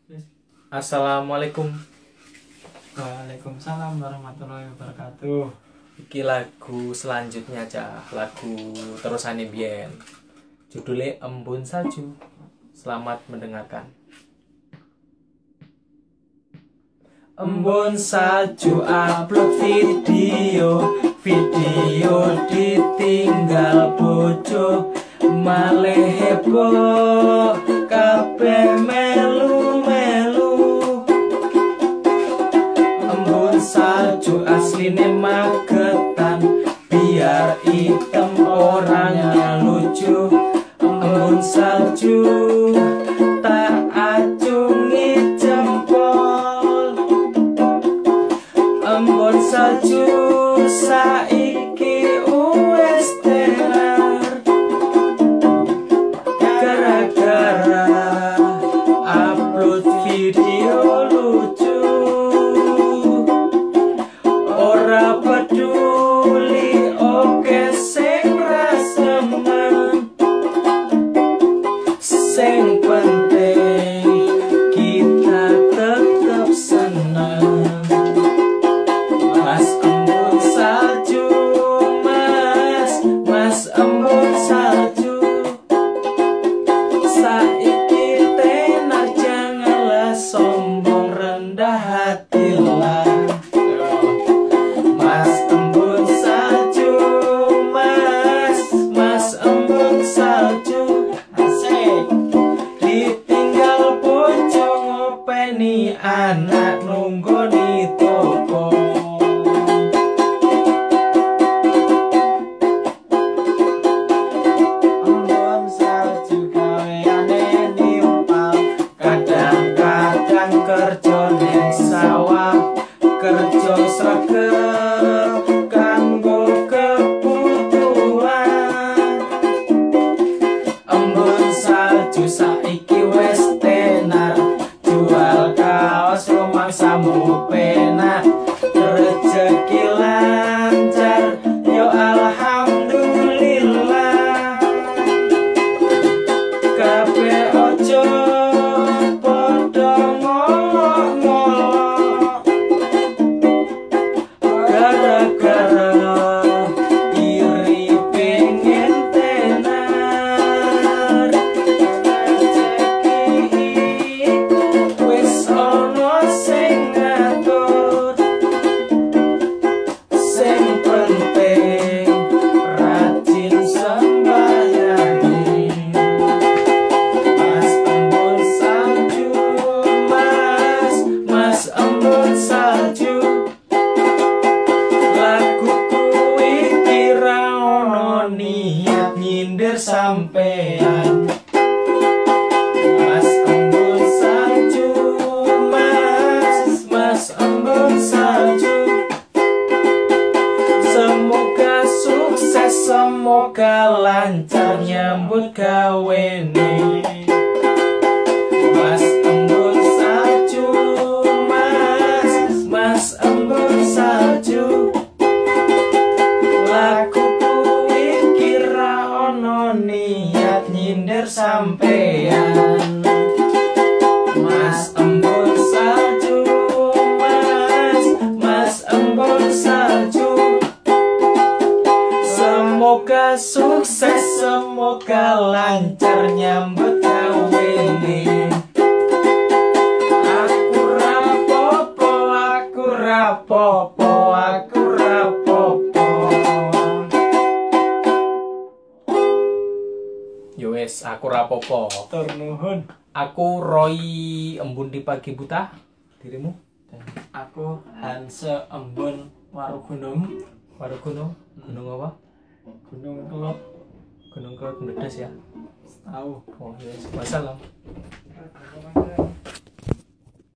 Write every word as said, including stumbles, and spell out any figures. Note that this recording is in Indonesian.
Assalamualaikum. Waalaikumsalam warahmatullahi wabarakatuh. Iki lagu selanjutnya cah, lagu terusane biyen. Judulnya Embun Salju. Selamat mendengarkan. Embun salju upload video, video ditinggal bojo, malih heboh kabeh melu-melu. Embun salju asline magetan, biar item orangnya lucu. Embun salju tak acungi jempol. Embun salju saiki wes tenar, gara-gara upload video lucu. Ora peduli oke sing rasemen, sing penting kita tetap senang. Mas embun salju, mas, mas embun salju, saiki tenar janganlah sombong rendah hatilah. Mas embun salju, mas, mas embun salju, asik. Ditinggal bojo ngopeni anak nunggoni toko. Embun salju gaweane nimpal, Kadang-kadang kerja ning sawah, kerja sregep kanggo kebutuhan. Embun salju saiki wes tenar, jual kaos rumangsamu penak. Rezeki lancar yo alhamdulillah. Kabeh ojo padha ngolok-ngolok, gara-gara iri pengen tenar. Rezeki iku wis ana sing ngatur, sing penting rajin sembayangi. Mas embun salju, mas, mas embun salju, lagu kuwi kira ono niat nyindir sampean. Mas embun salju, mas, mas embun salju, semoga sukses, semoga lancar nyambut gawene. Mas embun salju, mas, mas embun salju, lagu kuwi kira ono niat nyindir sampean. Mas embun salju, mas, mas embun salju, semoga sukses, semoga lancar nyambut gawene. Aku rapopo, aku rapopo, aku rapopo. Yo wes, aku rapopo. tur nuhun. Aku Roy Embun di Pagi Buta. Dirimu? Aku Hanse Embun Warugunung, Warugunung. Gunung apa? Gunung Kelop. Gunung Kelot Meledas ya. Tahu. Oh yes. Wassalam.